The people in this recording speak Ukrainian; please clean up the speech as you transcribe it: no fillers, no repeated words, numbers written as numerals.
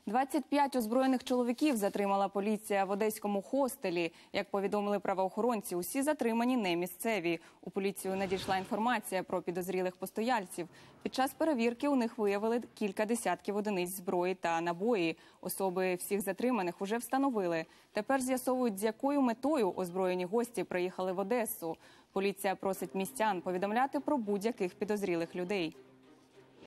25 озброєних чоловіків затримала поліція в одеському хостелі. Як повідомили правоохоронці, усі затримані не місцеві. У поліцію надійшла інформація про підозрілих постояльців. Під час перевірки у них виявили кілька десятків одиниць зброї та набої. Особи всіх затриманих уже встановили. Тепер з'ясовують, з якою метою озброєні гості приїхали в Одесу. Поліція просить містян повідомляти про будь-яких підозрілих людей.